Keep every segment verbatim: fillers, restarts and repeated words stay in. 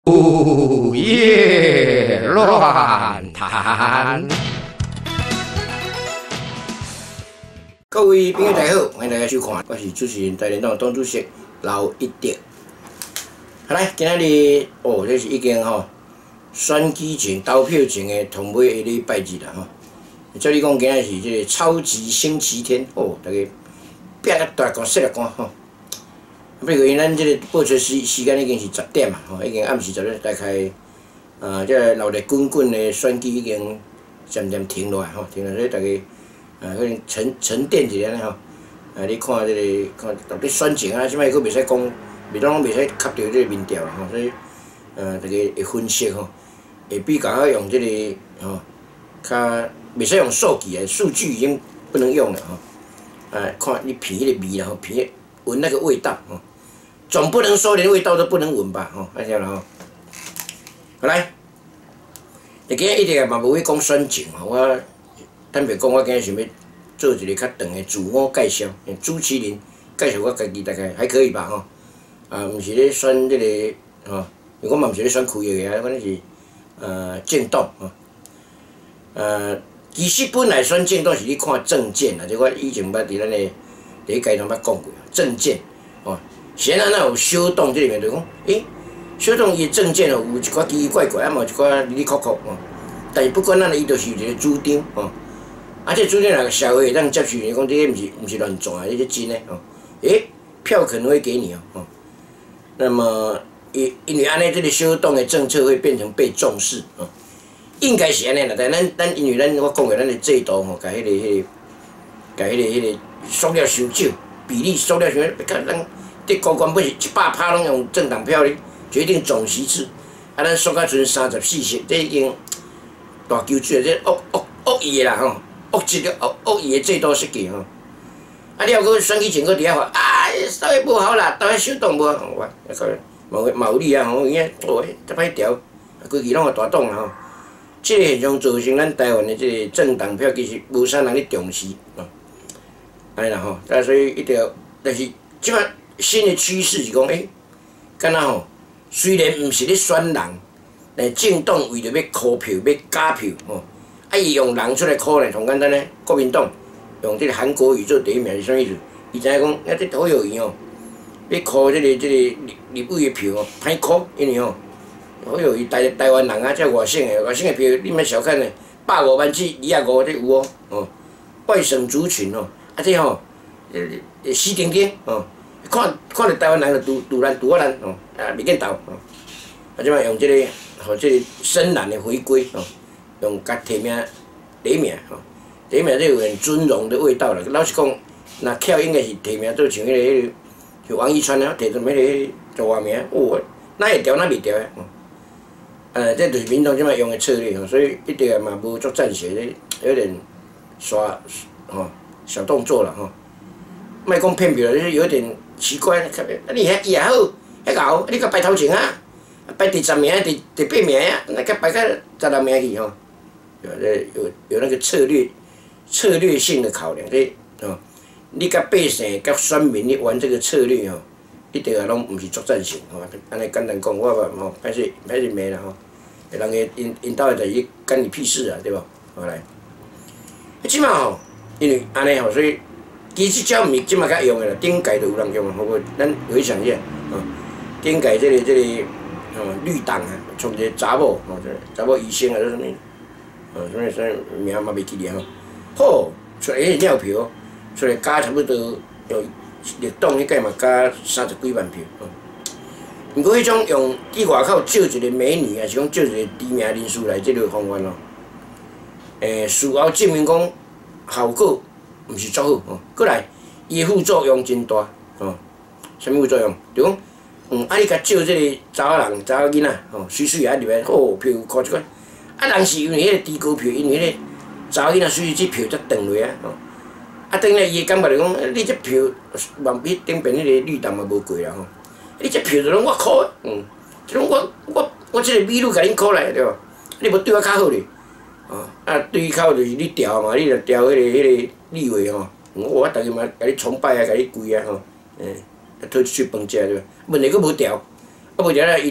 午夜乱谈。各位朋友大家好，欢迎大家收看，我是主持人台联党党主席刘一德。好来，今仔日哦，这是已经吼、哦、选举前、投票前的同尾的礼拜日啦吼。照你讲，今仔是这个超级星期天哦，大家拼啊大干、说啊干吼。不过因咱这个播出时时间已经是十点嘛，吼，已经暗时十点大概，呃，这个闹热滚滚的选举已经渐渐停落来吼，停落来，大家呃可能沉沉淀一下吼。啊，你看这个看到底选情啊，即摆佫袂使讲，袂当袂使卡着这个民调啦吼，所以呃大家会分析吼，会比较用这个吼，较袂使用数据啊，数据已经不能用了吼。啊，看你品迄个味啦吼，品闻那个味道吼。总不能说连味道都不能闻吧？吼，安尼啦吼。好来，今日一直也嘛无去讲选情吼，我坦白讲，我今日想要做一个较长的自我介绍，主持人介绍我家己大概还可以吧吼。啊，毋是咧选即、这个吼，因为我嘛毋是咧选区域的啊，反正是呃政党吼。呃，其实本来选政党是咧看政见啊，即我以前捌伫咱的第一阶段捌讲过政见吼。现在那有小党这里面就讲，诶，小党伊政见哦有一寡奇奇怪怪，啊嘛有一寡哩哩酷酷吼。但是不管哪，伊都是一个主张吼。啊，这主张若个社会会当接受，你讲这个毋是毋是乱传的，这是真诶吼。诶，票可能会给你哦吼。那么因因为安尼，这个小党的政策会变成被重视哦。应该是安尼啦，但咱咱因为咱我讲过咱的制度吼，甲迄个迄个，甲迄个迄个缩了伤少，比例缩了伤，甲咱。这高官本是一百趴拢用政党票咧决定总席次，啊，咱缩到剩三十四席，这已经大纠水，这恶恶恶意的啦吼，恶质的恶恶意的制度设计吼。啊，了搁选举前搁伫遐话，啊，稍微无好啦，倒遐小党无好，我啊个毛毛理啊吼，伊遐哦，这歹调，啊，规矩拢互大党啦吼。这个现象造成咱台湾的这个政党票其实无啥人咧重视，吼，安尼啦吼，啊，所以一定要，但是即摆。新的趋势是讲，诶、欸，敢若吼，虽然毋是咧选人，但政党为着要箍票、要加票吼，啊伊用人出来箍咧，同简单咧，国民党用这个韩国瑜做第一名是啥意思？伊知影讲，啊这侯友宜吼，要箍这个这个立立委的票吼，歹箍，因为吼，侯友宜台台湾人啊，遮外省的外省的票，你莫小看咧，百五万至二十五这有哦，哦，外省族群哦，啊这吼，呃，死顶顶哦。看看着台湾人就独独咱独我咱哦，啊袂见斗哦，啊即摆用即、这个吼即、这个深蓝的回归哦，用甲提名第一名吼，第一名这有很尊荣的味道啦。老实讲，若巧应该是提名做像迄、那个迄、那个，像王一川啊，摕做迄个做外名，哦，哪会调哪袂调诶哦。呃，这就是民党即摆用的策略吼，所以一定嘛无做战术咧，有点耍吼小动作啦吼，莫讲骗票，就是有点。奇怪，啊你遐伊也好，遐牛，你甲排头前啊，排第十名、第第八名啊，那甲排到十六名去吼，有有有那个策略策略性的考量，这哦，你甲百姓、甲选民咧玩这个策略吼，一定啊拢毋是作战型吼，安尼简单讲，我嘛吼，歹势歹势骂啦吼，人个因因兜诶代志干你屁事啊，对无？好来，即马吼，因为安尼吼，所以。其实招毋是即马较用诶啦，顶届就有人用啊，好无？咱回想一下，哦，顶届即个即个，哦，绿党啊，创一个查某，哦，查某医生啊，做啥物？哦，啥物啥名嘛袂记咧吼。好，出来迄尿票，出来加差不多，用绿党迄届嘛加三十几万票，哦。毋过迄种用伫外口招一个美女，还是讲招一个知名人士来即个方案咯。诶，事后证明讲效果。毋是足好吼，过来，伊副作用真大吼。啥物副作用？就讲，嗯，啊你甲招即个查某人、查某囡仔吼，水水啊入来，好票靠一款。啊，人是因为迄个低高票，因为迄个查某囡仔水水这票才断落啊吼。啊，转来伊会感觉着讲，你这票万比顶边迄个绿党嘛无过啦吼。你这票就拢我箍的，嗯，即种我我我即个美女甲恁箍来对无？你无对我较好咧，哦，啊对口就是你调嘛，你着调迄个迄个。立委吼，我逐个嘛甲你崇拜啊，甲你跪啊吼，诶，讨一喙饭食对吧？问题佫无调，啊无调了伊就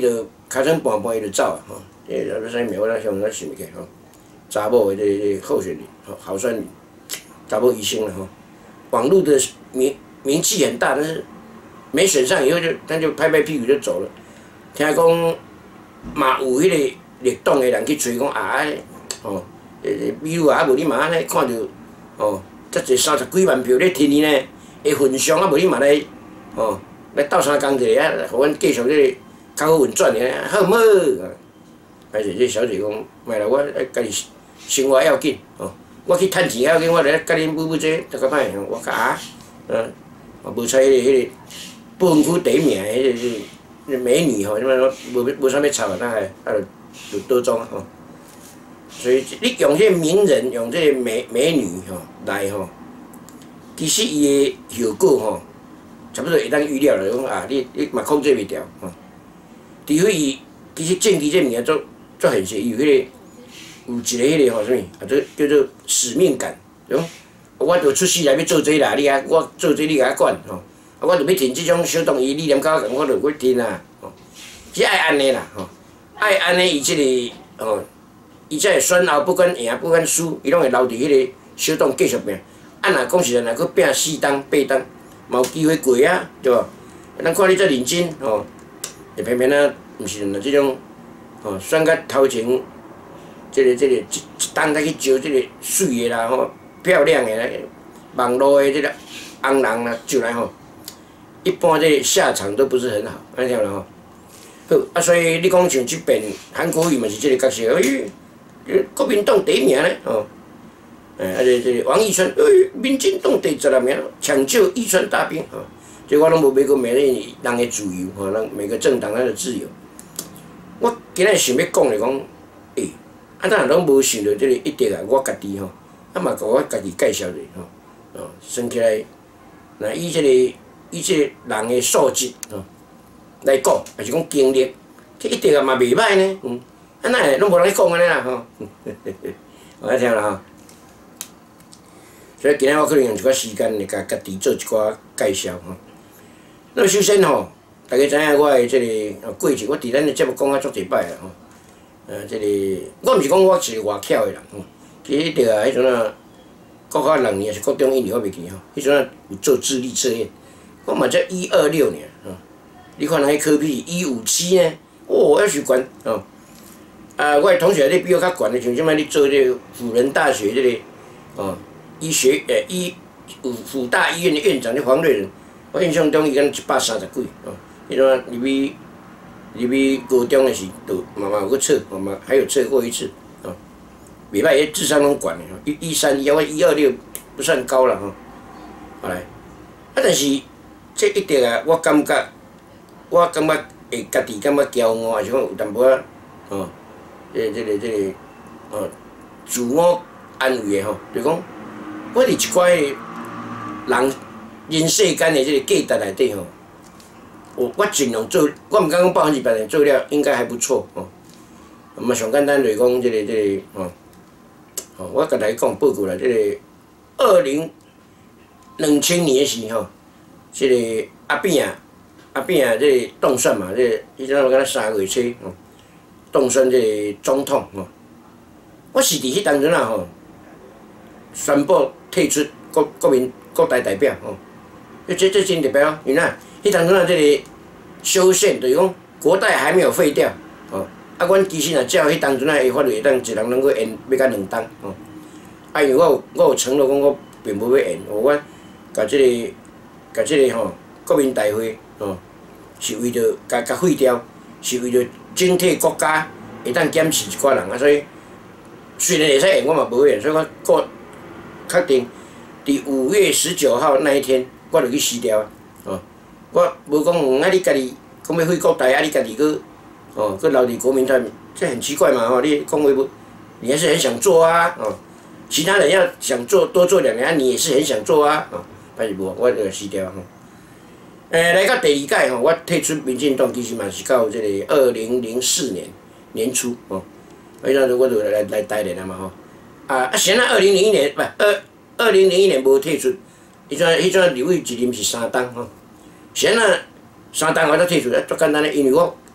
尻川半半伊就走啊吼。诶，要啥名我咱向咱想起吼。查某的这个候选人，吼，好酸女，查某医生了吼。网络的名名气很大，但是没选上以后就，他就拍拍屁股就走了。听讲嘛有迄个绿党的人去催讲啊，吼，诶，比如啊，无你嘛安尼看到，吼，遮济三十几万票咧听伊呢，会分上啊，无你嘛来，吼，来斗相共者啊，互阮继续这个较好运转的，好毋好？歹势，这小姐讲，卖啦，我爱家己生活要紧，吼，我去趁钱要紧，我来甲恁舞舞这，得个歹，我甲啊，嗯，啊，无采迄个迄个保安区第一名的迄个迄个美女吼，什么无无啥物吵，那还啊就就倒装吼。所以你用这名人，用这美美女吼来吼，其实伊的效果吼，差不多会当预料了，讲啊，你你嘛控制袂牢吼。除非伊其实政治这物件做做现实，伊有迄个有一个迄个吼啥物，啊做叫做使命感，对讲我着出世来要做这啦，你啊我做这你甲我管吼，啊我着要听即种小动意理念较共，我着要听啊吼，是爱安尼啦吼，爱安尼伊即个吼。伊才会选后不管赢不管输，伊拢会留伫迄个小党继续拼。啊，若讲实在，若佫拼四党八党，嘛有机会过啊，对无？咱看你遮认真吼，就偏偏啊，毋是像即种吼选到头前，即个即个一一党再去招即个水的啦吼，漂亮的啦，网络的即个红人啦，就来吼，一般这个下场都不是很好，安尼听啦吼。好啊，所以你讲像即边韩国瑜嘛是即个角色，哎。国民党第一名咧，吼，诶，啊，这这王义川，诶，民进党第十六名，抢救义川大兵，吼，这我拢无买过每个人的自由，吼，咱每个政党咱的自由。我今日想要讲的讲，诶，啊，咱拢无想到这个一直啊，我家己吼，啊嘛，甲我家己介绍者吼，哦，算起来，那以这个以这个人的素质吼来讲，还是讲经历，这一直啊嘛袂歹呢，嗯。啊，那会拢无人去讲安尼啦吼，我来听啦吼。所以今日我可能用一寡时间来甲家己做一寡介绍吼。那么首先吼，大家知影我的即个过去，我伫咱的节目讲啊足侪摆啦吼。呃，即个我毋是讲我是个外巧的人吼，其实着啊，迄阵啊，国考两年还是国中一年我袂记吼，迄阵啊有做智力测验，我嘛才一二六年吼，你看人迄科比一五七呢，哦，还是悬吼。啊，我的同学咧比我较悬的，像即摆咧做这个辅仁大学这个哦医学诶医辅辅大医院的院长咧黄瑞仁，我印象中伊敢一百三十几哦，迄阵啊入去入去高中的时，都慢慢有去测，慢慢还有测过一次哦，袂歹，伊智商拢悬的吼，一一三一，我一二六不算高啦吼，后来啊，但是这一直啊，我感觉我感觉会家己感觉骄傲，还是讲有淡薄仔哦。这个、这个、这个，哦，自我安慰的吼，就讲，我伫一寡人人世间的这个价值内底吼，我我尽量做，我毋敢讲百分之百做了，应该还不错吼。嘛上简单就是讲，这个、这个，吼，吼，我甲大家讲报告啦，这个二零两千年时吼，这个阿扁啊，阿扁啊，这个当选嘛，这个迄阵我敢若三月初吼。当选这个总统吼，我是伫迄当阵啊吼，宣布退出国国民国代代表吼，这这真特别哦，因为啊，迄当阵啊，这个修宪就是讲国代还没有废掉吼，啊，阮其实若照迄当阵啊的法律，会当一人能够延要到两当吼，啊，因为我有我有承诺讲我并无要延，我甲这个甲这个吼国民大会吼，是为着甲甲废掉，是为着。整体国家会当检视一寡人啊，所以虽然会使演，我嘛无演，所以我个确定伫五月十九号那一天，我就去撕掉啊！哦，我无讲啊，你家己讲要废国代啊，你家己去哦，去留伫国民党，这很奇怪嘛吼！你讲话不，你还是很想做啊！哦，其他人要想做多做两年，啊，你也是很想做啊！哦，但是无，我就撕掉吼。诶，来到第二届吼，我退出民进党，其实嘛是到这个二零零四年年初吼，迄阵我就来来台联啊嘛吼，啊啊，先啊二零零一年不二二零零一年无退出，迄阵迄阵立委一任是三党吼，先啊三党我才退出，足简单嘞，因为我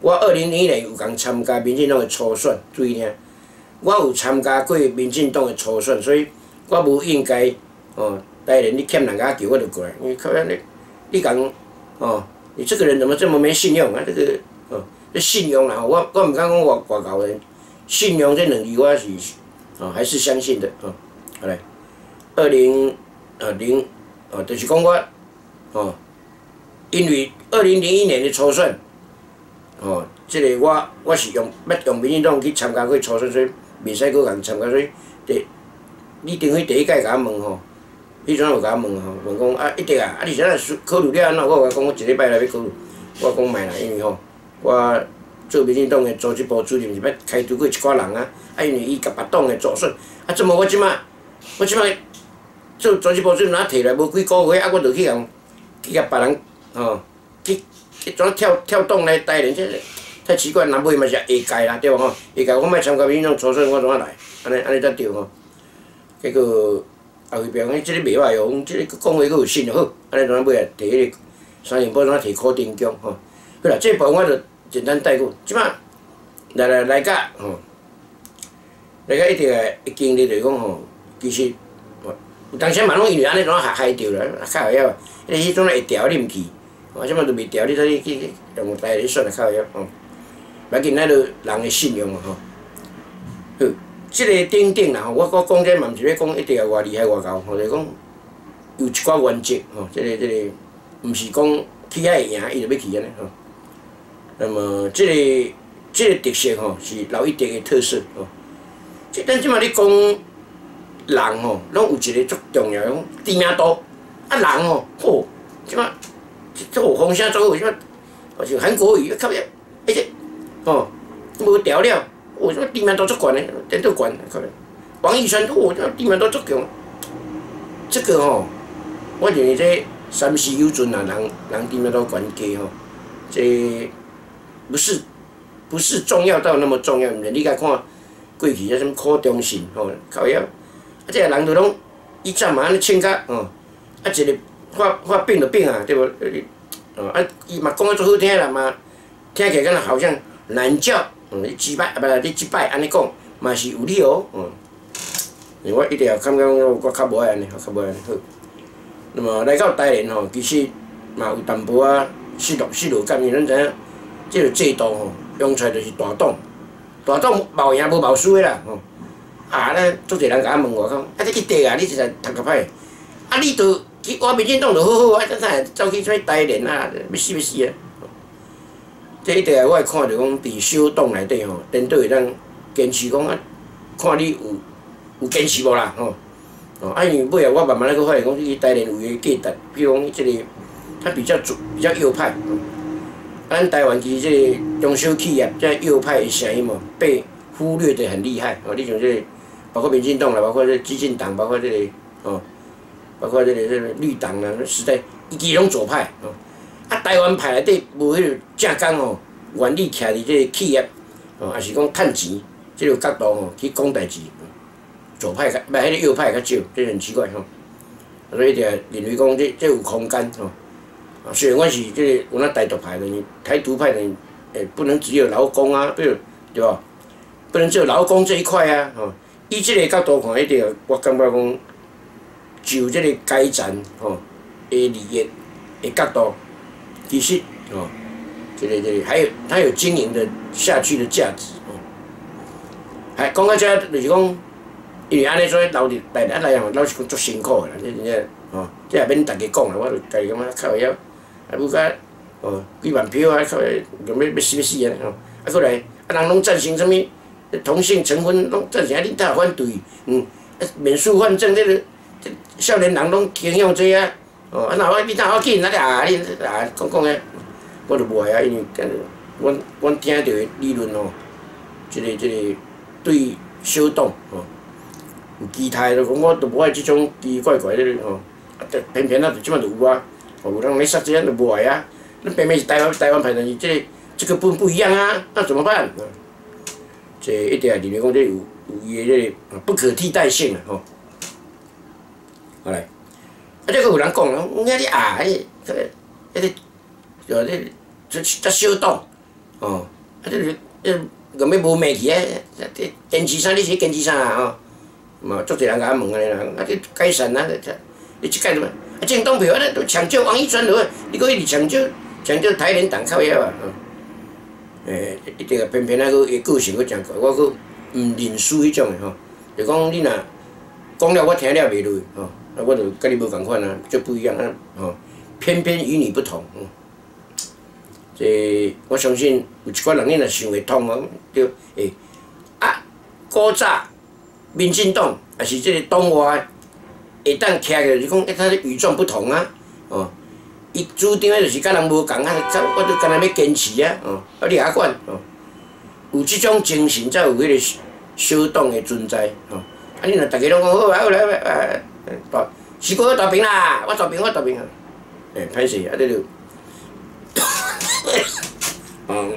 我二零零一年有共参加民进党的初选，注意听，我有参加过民进党的初选，所以我无应该哦，当然你欠人家球我就过来，因为靠你你讲哦，你这个人怎么这么没信用啊？这个哦，这信用啦，我我唔敢讲我外交的，信用这两字我是哦还是相信的哦。好来，二零呃零哦，就是讲我哦，因为二零零一年的初选。哦，即、这个我我是用要用民进党去参加过初选，所以袂使搁共参加。所以第你顶回第一届甲我问吼，迄阵有甲我问吼，问讲啊一定啊，啊你现在考虑了安怎？我讲我一礼拜来要考虑，我讲卖啦，因为吼我做民进党的组织部主任是要开除过一寡人啊，啊因为伊甲别党的助选，啊怎么我即马我即马做组织部主任啊摕来无几个月，啊我就去共去甲别人吼去。迄种跳跳动来带人，这太奇怪，南尾嘛是下届啦，对无吼？下届我莫参加民进党初选，我怎啊来？安尼安尼才对吼。结果后壁讲，即个袂歹哦，即个讲话佫有信就好，安尼怎啊尾啊摕迄个三零报怎啊摕考丁奖吼？好啦，这部分我就简单带过。即摆来来来甲吼，来甲一定个经历就是讲吼，其实有当时嘛拢因为安尼怎啊害害着啦，较会晓，迄迄种会调啉去。我即摆都袂调，你再去去用台语选来靠遐吼。要紧，咱着人的信用吼。好，即个顶顶啦吼，我我讲这嘛毋是要讲一定要偌厉害偌高，吼，就是讲有一寡原则吼。即个即个，毋是讲去遐会赢，伊就要去安尼吼。那么即个即个特色吼，是老一点的特色吼。即咱即摆咧讲人吼，拢有一个足重要的讲知名度。啊人吼，吼，即摆。做风声做好，什么，好像韩国语，靠遐，而且，哦，无调了，哦，什么知名度足悬的，电都悬，靠遐。王一川，哦，这知名度足强。这个吼，我认为这三思有准啊，人人知名度悬低吼，这不是不是重要到那么重要，你甲看过去迄什么柯中信吼，靠遐，啊，这个人就拢伊早嘛安尼穿甲，哦，啊一个。发发病就病啊，对无？哦啊，伊嘛讲啊足好听啦嘛，听起来敢若好像难教，嗯，你击败啊不，你击败安尼讲嘛是有理哦，嗯。我一定要感觉我较无爱安尼，较无爱安尼好。那么来到台南吼，其实嘛有淡薄仔失落失落感，因为咱知影，即个制度吼，用出来就是大党，大党冒赢无冒输的啦，吼。啊，咱足侪人甲我问我讲，啊，你一地啊，你实在读较歹，啊，你着。去我民进党就好好啊，咱哪走去啥台联啊，要死要死啊！这一定我会看着讲，伫小党内底吼，领导会当坚持讲啊，看你有有坚持无啦吼。哦，啊因为尾啊，我慢慢咧去发现讲，你台联有诶价值，比如讲即个，它比较主比较右派。咱台湾其实即个中小企业即右派诶声音嘛，被忽略得很厉害。哦，你像即个，包括民进党啦，包括这激进党，包括即个哦。包括这个这个绿党啊，实在伊基拢左派哦。啊，台湾派内底无迄个正讲吼，原理徛伫这个企业哦，也是讲趁钱这个角度吼去讲代志。左派较，唔迄个右派较少，这很奇怪吼。所以就认为讲这这有空间吼。啊，虽然我是这个有那台独派的，台独派的诶，不能只有劳工啊，对对吧？不能只有劳工这一块啊，吼。以这个角度看，一定我感觉讲。就这个改善吼的利益的角度，其实哦，这个这个还有它有经营的下去的价值哦。还讲到这就是讲，因为安尼所以留伫台南来讲，老是讲足辛苦的啦，这真正哦，这也免大家讲啦，我就家己感觉靠会晓，啊，不甲哦几万票啊，靠要要要死要死啊！吼，啊，过来啊，人拢赞成什物同性成婚，拢赞成啊，你倒反对，嗯，啊，免诉换证这个。少年人拢倾向这啊，哦，啊，那我你哪好紧，那你啊，你啊讲讲诶，我就无爱啊，因为阮阮听到诶理论吼，即个即个对小党吼有期待，就讲我就无爱即种奇奇怪怪咧吼，啊，偏偏啊，就即摆就有啊，哦，有人咧杀这咱就无爱啊，咱偏偏是台湾台湾派，但是这个这个不不一样啊，那怎么办？这一定认为讲这有有伊诶这个不可替代性啊，吼。好来，啊！这个有人讲讲，你啊，迄个、迄个、哦，这这这小党， 哦，啊，这个这个要无命去啊，这坚持啥？你是坚持啥啊？吼，嘛，足侪人甲我问安尼啦，啊，你改善啊，你即届怎么？啊，政党票啊，都抢救王一川落，你搁一直抢救抢救台联党靠遐啊？诶，一直个偏偏啊，个伊个性佫真怪，我佫毋认输迄种诶吼，就讲你若讲了我听了袂落去吼，啊，我就甲你无共款啊，就不一样啊，吼，偏偏与你不同，嗯。这我相信有一寡人，你若想会通哦，对，诶，啊，古早民进党也是即个党外会当徛个，就是讲他与众不同啊，哦，伊主张诶就是甲人无共啊，我都干那要坚持啊，哦，啊你也管，哦，有即种精神才有迄个小党诶存在，哦，啊你若逐个拢讲好啊，好来啊，大，是哥我大兵啦，我大兵我大兵啊，诶，歹势啊，你就。嗯，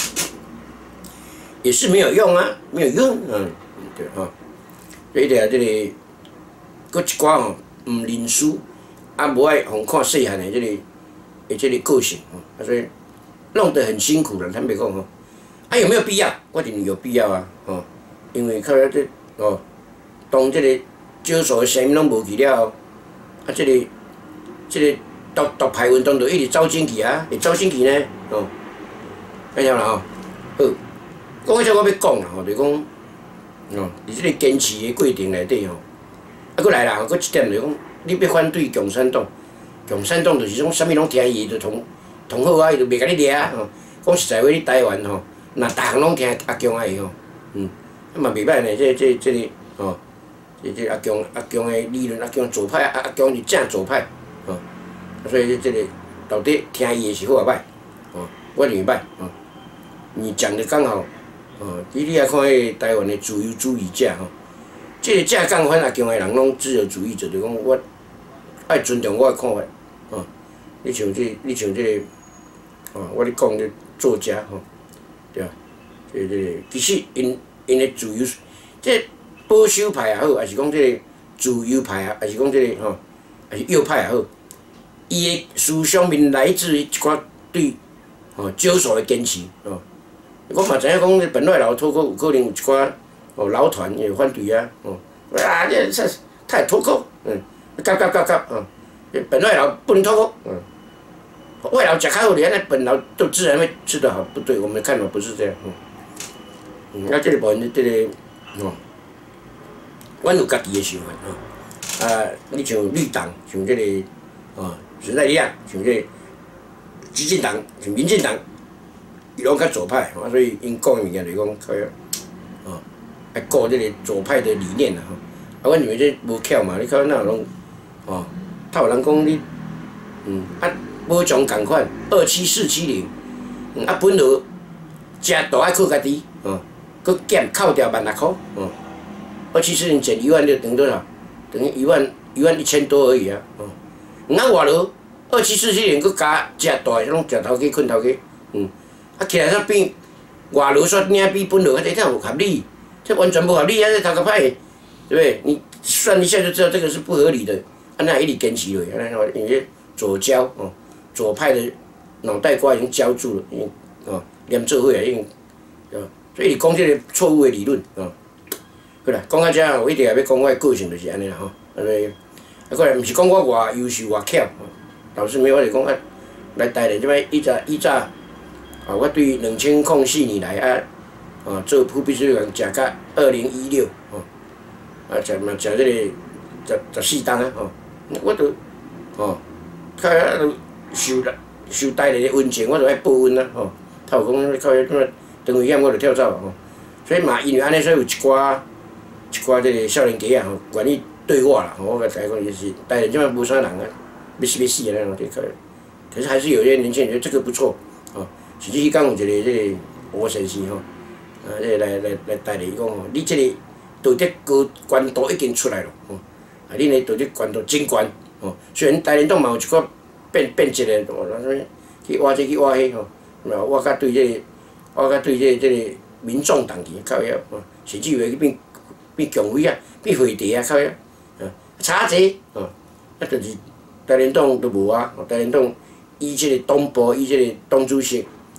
也是没有用啊，没有用，嗯，对哈，所以咧，这个，搁一寡吼，唔认输，啊，无爱互看细汉的这个，的这个个性吼，啊，所以弄得很辛苦了，坦白讲吼，啊，有没有必要？我认为有必要啊，吼，因为靠这哦，当这个少数的声音拢无去了，啊，这个，这个。独独派运动就一直走进去啊，会走进去呢，哦，看晓啦吼，好，讲迄个我要讲啦吼，就讲，哦，伫即个坚持的过程内底吼，啊，佫来啦，佫一点就讲，你要反对共产党，共产党就是种啥物拢听伊就同同好啊，伊就袂甲你掠啊，吼，讲实在话，你台湾吼，若逐项拢听阿强的吼，嗯，啊嘛袂歹呢，这这这个，吼，这这阿强阿强的理论，阿强左派，阿阿强是正左派，吼。所以这个到底听伊的是好啊歹？哦，我认为歹哦。你讲的刚好，哦，你你来看迄个台湾的自由主义者吼，这个正讲反阿强的人拢自由主义者，就讲我爱尊重我的看法，哦，你像这，你像这个，哦，我咧讲这作家吼，对啊，这个这个其实因因的自由，这保守派也好，还是讲这个自由派啊，还是讲这个吼，还是右派也好。伊的思想面来自于一寡对吼少数的坚持哦。我嘛知影讲，本来老脱口有可能有一寡哦老团会反对啊哦。啊，这这太脱口，嗯，夹夹夹夹哦。本来老不能脱口，嗯。外劳食较好，安尼本劳都自然会吃得好，不对，我们的看法不是这样，嗯。嗯，啊，这个部分这个哦，阮有家己的想法哦。啊，你像绿党，像这个哦。时代力量，像这激进党、像民进党，伊拢较左派，啊，所以因讲的物件就是讲，靠要，哦，爱顾这个左派的理念啦，吼。啊，阮认为这无巧嘛，你靠哪有拢，哦，他有人讲你，嗯，啊，无种共款，二七四七零，嗯，啊，本落食大爱靠家己，哦，佮减扣掉万六箍，哦，二七四零减一万就等于多少？等于一万一万一千多而已啊，哦。啊，外劳二七四七年佮加食大个，拢食头家困头家，嗯，啊起来煞变外劳煞领比本劳啊，这太有合理，这完全不合理啊！这头壳歹，对不对？你算一下就知道这个是不合理的，啊，那一直坚持落去，啊，因为左交哦，左派的脑袋瓜已经胶住了，因为哦连做伙啊，已经，哦，所以讲这个错误的理论哦。好啦，讲到这，我一定也要讲我的个性就是安尼啦吼，安尼。啊，过来毋是讲我偌优秀偌巧，倒是没有，我是讲啊，来台咧即摆以早以早，啊，我对两千零四年来啊，啊做副秘书长食到二零一六，吼，啊食嘛食即个十十四档啊，吼，我都，吼，较都受受台咧温情，我就爱报恩啊，吼，他有讲靠迄个当危险我就跳走吼，所以嘛因为安尼，所以有一寡一寡即个少年家啊，吼，愿意。对我啦，我甲大家讲就是，当然即摆无啥人啊，要死要死的那种，这个，可是还是有些年轻人觉得这个不错，哦，甚至迄讲有一个这个吴先生吼，啊，这个来来来带来伊讲吼，你这个道德高关度已经出来了，吼，啊，恁的道德关度真悬，吼，虽然台联党嘛有一寡变变质的，哦，那什么去挖这去挖迄吼，嘛，我较对这个，我较对这个这个民众党去靠遐，哦，甚至有去变变强匪啊，变匪谍啊，靠遐。差济，哦，啊，就是台联党都无啊，台联党以即个党部以即个党主席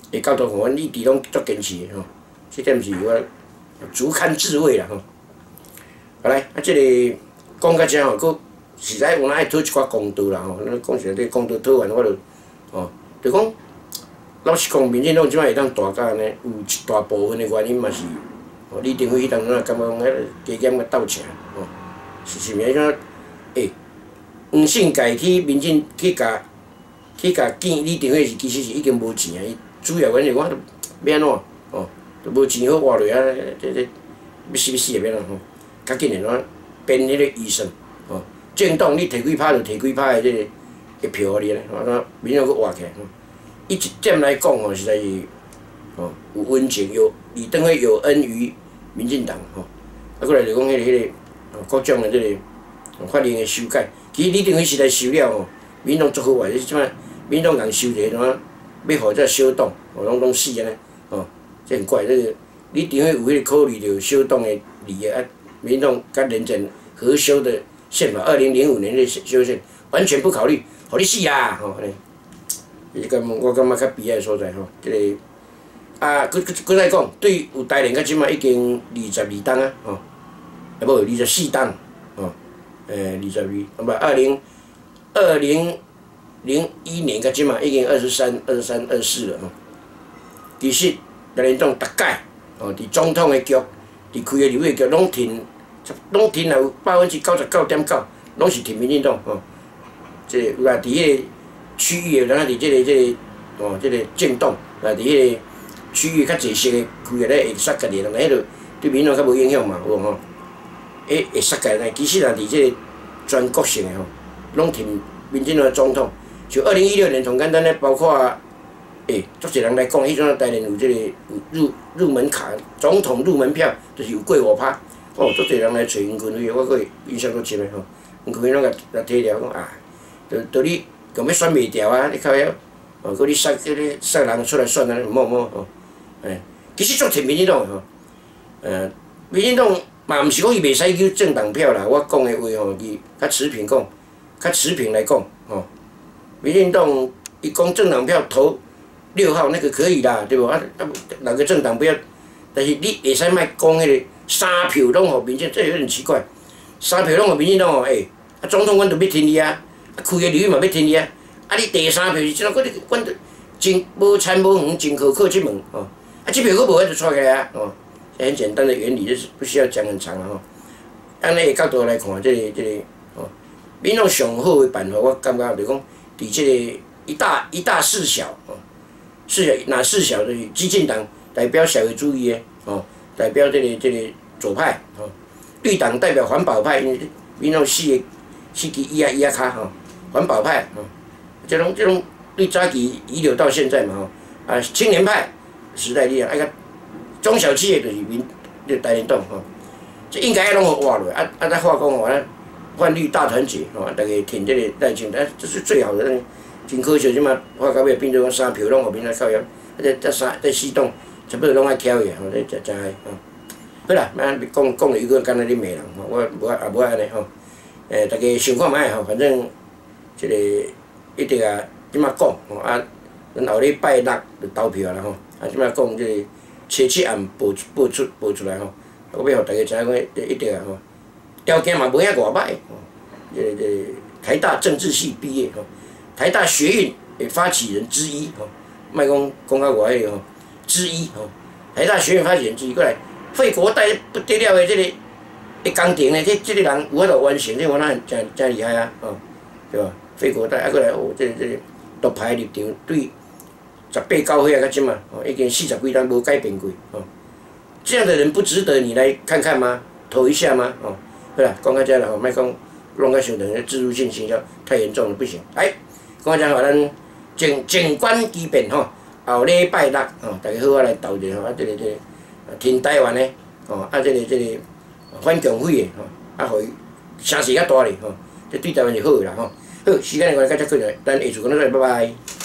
会教导互阮一直拢足坚持的吼，这点是我足堪自慰啦吼。好来，啊，即、这个讲到遮吼，佫实在有哪爱讨一寡公道啦吼。咱讲实在，公道讨完我就吼，就讲老实讲，民进党即摆会当大甲安尼，有一大部分的原因嘛是，吼李登辉迄当阵啊，感觉讲迄加减个斗请吼，是是咪种诶？黄信介去民进去甲去甲见李登辉是其实是已经无钱啊，伊主要原因我都要安怎吼，都无钱好活落啊，这这要死要死的要安怎吼，较紧的怎编迄个医生吼，政党你摕几拍就摕几拍的这个个票互你咧，吼，那民众佫活起来吼。以一点来讲吼，实在是吼有温情，有李登辉有恩于民进党吼，啊，过来就讲迄个迄个各种的这个法令的修改，其实李登辉时代修了吼，民众足好啊，你即摆民众共修者怎啊，要互这小党吼拢拢死安尼吼，这很怪，这个李登辉有迄个考虑着小党的利益啊，民众甲人政合修的宪法，二零零五年的修宪完全不考虑，互你死啊吼安尼。伊感我感觉较悲哀所在吼，即、这个啊，佮佮佮再讲，对有台联到即摆已经二十二档啊，吼，啊无二十四档，吼，诶，二十二，啊不，二零二零零一年到即摆已经二十三、二十三、二十四了吼。其实台联党逐届吼，伫总统的局，伫开的立委局拢挺，拢挺有百分之九十九点九，拢是挺民进党吼。即、这个有啊，伫迄个区域的，咱啊伫即个即、这个哦，即、这个政党啊，伫迄个区域较济色的区域咧，会杀家己人，迄个对民众较无影响嘛，有无吼？诶，会杀家己，其实啊，伫即个全国性的吼，拢挺民进党的总统。就二零一六年，同简单咧，包括诶，足侪人来讲，迄阵台联有即个有入入门卡，总统入门票，就是有过五趴。哦，足侪人来找黄群辉，我佫印象足深的吼。黄群辉拢甲甲提了讲啊，就就你。共要选袂掉啊！你靠遐，哦，佮你塞迄个塞人出来选啊，某某吼，哎，其实足挺民进党吼，呃，民进党嘛毋是讲伊袂使求政党票啦，我讲的话吼，伊较持平讲，较持平来讲吼，民进党伊讲政党票投六号那个可以啦，对无啊？啊，哪个政党不要？但是你会使莫讲迄个三票拢互民进，这有点奇怪，三票拢互民进党吼，哎，啊总统阮着要听你啊！开个立委嘛要听你啊！啊，你第三票是怎啊？佫你阮着真无参无远，真苛刻即问吼。啊，即票佫无法度出起来啊！哦，很简单的原理，就是不需要讲很长啊吼。按那个角度来看，即、这个即、这个哦，民众上好的办法，我感觉就讲，伫即个一大一大四小哦，四小哪四小就是激进党代表社会主义的哦，代表即、这个即、这个左派哦，绿党代表环保派，因为民众四个四支伊啊伊啊卡吼。环保派吼，这种这种对早期遗留到现在嘛吼，啊青年派时代力量，啊个中小企业就是民，就台联党吼，这应该要拢互活落，啊啊再化工吼，啊泛绿大团结吼，大家挺这个赖清德，这是最好的，真可惜即马化到尾变做讲三票拢互民来靠摇，啊这这三这四党差不多拢爱挑去吼，这真真爱吼。好啦，咱讲讲了一个干那恁骂人吼，我无也无安尼吼，诶大家想看卖吼，反正。即个一定啊，即马讲吼啊，咱后礼拜六就投票啦吼，啊即马讲即个七七案报报出报出来吼，我要互大家知影讲，一定啊吼，条件嘛无遐偌歹吼，即个即个台大政治系毕业吼，台大学运的发起人之一吼，莫讲讲较外迄个吼，之一吼，台大学运发起人之一，过来费国代不得了的即、这个的工程呢，这即个人有法度完成，这我那真真厉害啊吼，对吧？费国代啊，过来哦，这这独派立场对十八九岁啊，到即嘛，哦，已经四十几单无改变过，哦，这样的人不值得你来看看吗？投一下吗？哦，好啦，讲到这啦，吼，莫讲弄到伤长，植入性行销太严重了，不行。来，讲到这话，咱静静观其变吼，后礼拜六，吼，大家好啊来投一下吼，啊，这个这个挺台湾的，哦，啊，这个这个反共匪的，吼，啊，互伊声势较大咧，吼，这对台湾是好个啦，吼。好，时间的关系，到这几日，咱下次讲到再，拜拜。